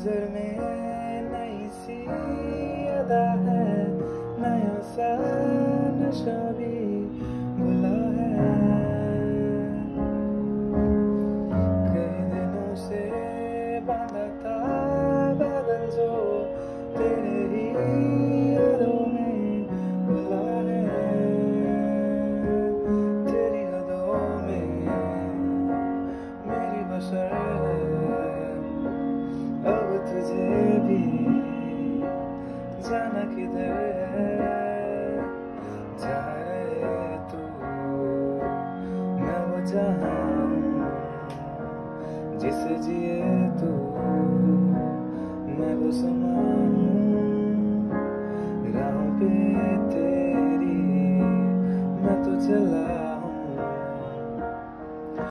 नजर में नई सी अदा है, नया सा नशा भी भुला है। कई दिनों से बांधा था बादल जो तेरे ही यादों में भुला है। तेरी हदों में मेरी बसर है, अब तुझे भी जाना किधर है। जा रहे तू मैं वो जहां जिसे जिए तू, मैं वो समा हूँ राहों पे तेरी मैं तो चला।